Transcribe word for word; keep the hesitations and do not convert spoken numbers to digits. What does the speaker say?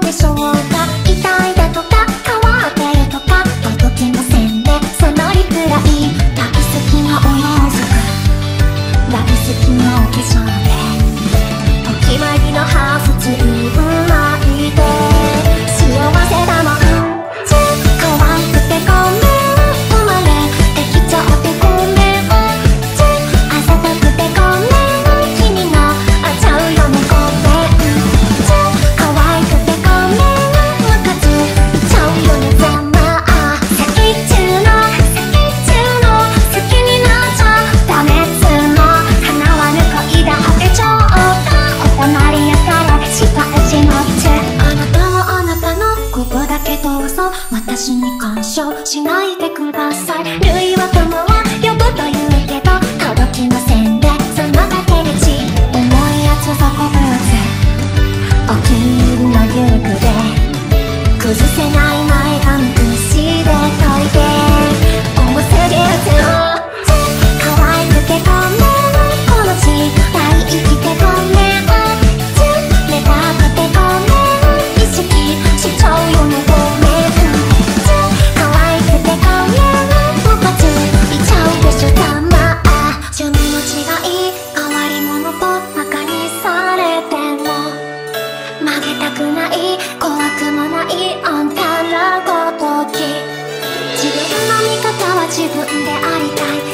でしょうか。痛いだとか変わってるとか届きませんね、そのリプライ。大好きなお洋服、大好きなお化粧でお決まりのハーフツー巻いて幸せだもん。可愛くてごめん、生まれてきちゃってごめん。あざとくてごめん、君があちゃうよねごめん。可愛くてごめん、ムカついちゃうよねざまあ。先中の先中の好きになっちゃダメっつーの。叶わぬ恋だってちょうだお隣やからしばしのち。あなたはあなたのことだけどうぞ私に干渉しないでください。類は友は呼ぶと言うけど届きませんで、そのだけでち重いやつがこぶぜ。お気に入りの遊具で崩せない前髪くしで解いて重すぎるぜ。可愛くてごめん、この時代生きてごめん。目立っててごめん、意識しちゃうよねごめん。可愛くてごめん、ムカついちゃうでしょたまあ。趣味の違い変わり者と馬鹿にされても曲げたくない怖くもないあんたらごとき。自分の味方は自分でありたい。